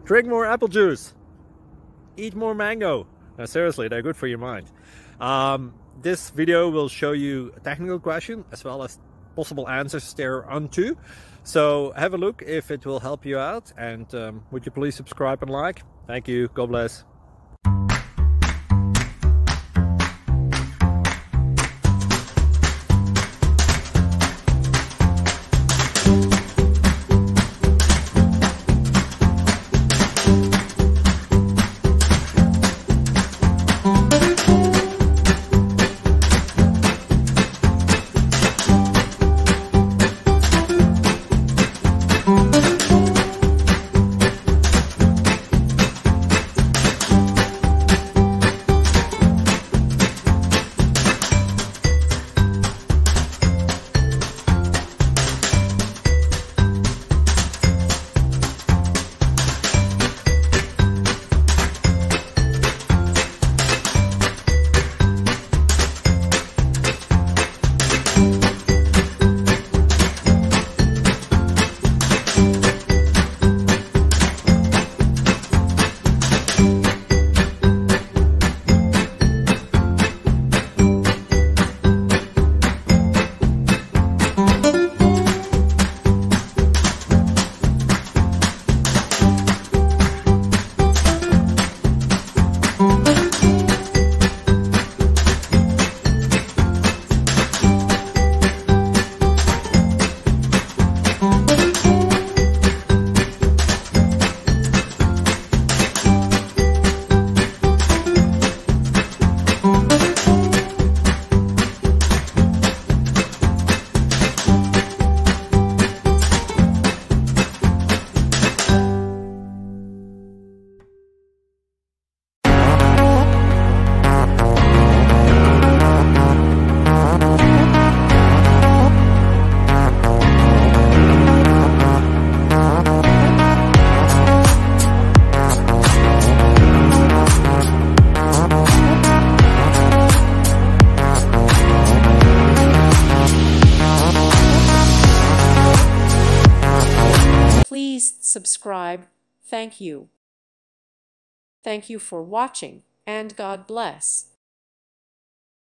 Drink more apple juice. Eat more mango. No, seriously, they're good for your mind. This video will show you a technical question as well as possible answers thereunto. So have a look if it will help you out, and would you please subscribe and like? Thank you. God bless. Please subscribe. Thank you. Thank you for watching, and God bless.